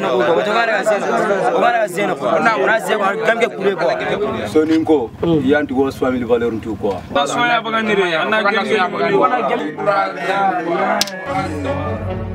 no ko jogara seno ko na se ko gambe kure ko so ninko yanti was family valeur ntu ko that's why I bagandire ana gembe